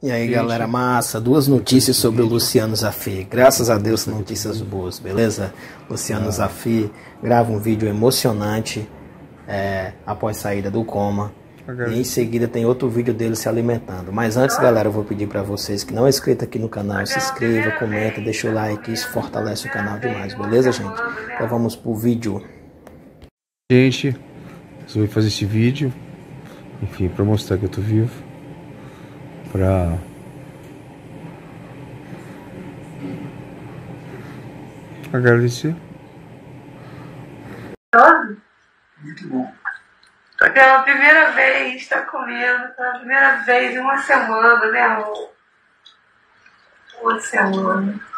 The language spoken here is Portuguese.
E aí, galera, massa, duas notícias sobre o Luciano Zaffy. Graças a Deus, notícias boas, beleza? Luciano Zaffy grava um vídeo emocionante após saída do coma. E em seguida tem outro vídeo dele se alimentando. Mas antes, galera, eu vou pedir para vocês que não é inscrito aqui no canal, se inscreva, comenta, deixa o like, isso fortalece o canal demais, beleza, gente? Então vamos pro vídeo. Gente, resolvi fazer esse vídeo, enfim, para mostrar que eu tô vivo, para agradecer. Muito bom. Pela primeira vez, tá comendo, pela primeira vez em uma semana, né, amor? Uma semana.